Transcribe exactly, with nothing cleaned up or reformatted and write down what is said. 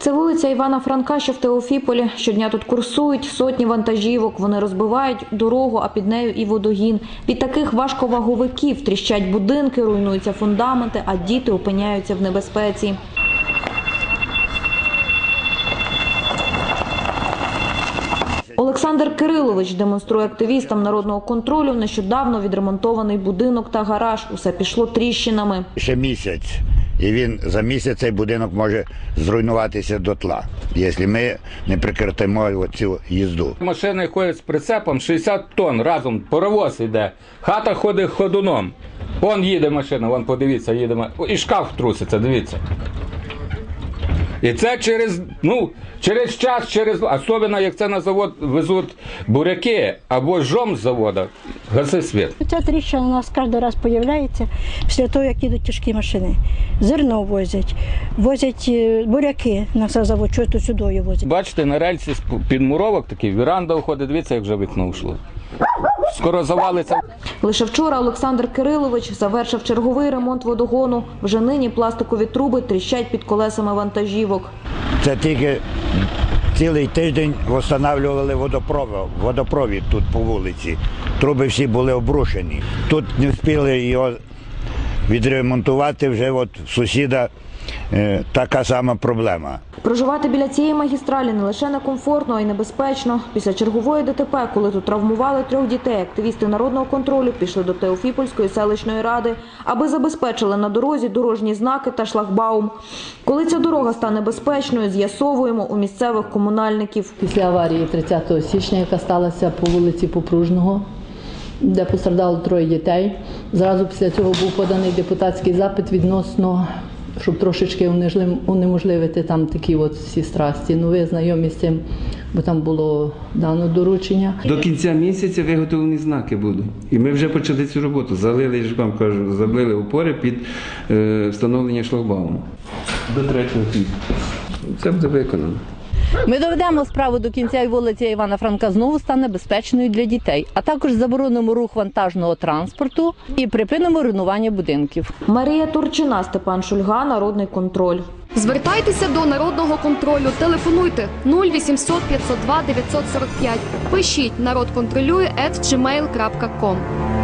Це вулиця Івана Франка, що в Теофіполі. Щодня тут курсують сотні вантажівок. Вони розбивають дорогу, а під нею і водогін. Від таких важковаговиків тріщать будинки, руйнуються фундаменти, а діти опиняються в небезпеці. Олександр Кирилович демонструє активістам народного контролю нещодавно відремонтований будинок та гараж. Усе пішло тріщинами. Ще місяць, і він за місяць цей будинок може зруйнуватися дотла, якщо ми не прекратимо цю їзду. Машини ходять з прицепом, шістдесят тонн разом, паровоз йде, хата ходить ходуном. Вон їде машина, вон подивіться, їде машина. І шкаф труситься, дивіться. І це через, ну, через час, через, особливо як це на завод везуть буряки або жом з заводу, гаси світ. Ця тріщина у нас кожен раз з'являється після того, як їдуть тяжкі машини. Зерно возять, возять буряки на завод, що то сюди возять. Бачите, на рельсі під муровок такий, віранда виходить, дивіться, як вже вікно йшло. Скоро завалиться. Лише вчора Олександр Кирилович завершив черговий ремонт водогону. Вже нині пластикові труби тріщать під колесами вантажівок. Це тільки цілий тиждень встановлювали водопровід, водопровід тут по вулиці. Труби всі були обрушені. Тут не встигли його відремонтувати, вже от сусіда е, така сама проблема. Проживати біля цієї магістралі не лише некомфортно, а й небезпечно. Після чергової ДТП, коли тут травмували трьох дітей, активісти народного контролю пішли до Теофіпольської селищної ради, аби забезпечили на дорозі дорожні знаки та шлагбаум. Коли ця дорога стане безпечною, з'ясовуємо у місцевих комунальників. Після аварії тридцятого січня, яка сталася по вулиці Попружного, де постраждало троє дітей, зразу після цього був поданий депутатський запит відносно, щоб трошечки унеможливити там такі от всі страсті. Ну, ви знайомі з цим, бо там було дано доручення. До кінця місяця виготовлені знаки будуть. І ми вже почали цю роботу. Залили, я ж вам кажу, залили опори під е, встановлення шлагбауму. До третього квітня. Це буде виконано. Ми доведемо справу до кінця, і вулиця Івана Франка знову стане безпечною для дітей, а також заборонимо рух вантажного транспорту і припинимо руйнування будинків. Марія Турчина, Степан Шульга, Народний контроль. Звертайтеся до Народного контролю. Телефонуйте нуль вісімсот п'ятсот два дев'ятсот сорок п'ять. Пишіть «Народ контролює» ет джі мейл крапка ком.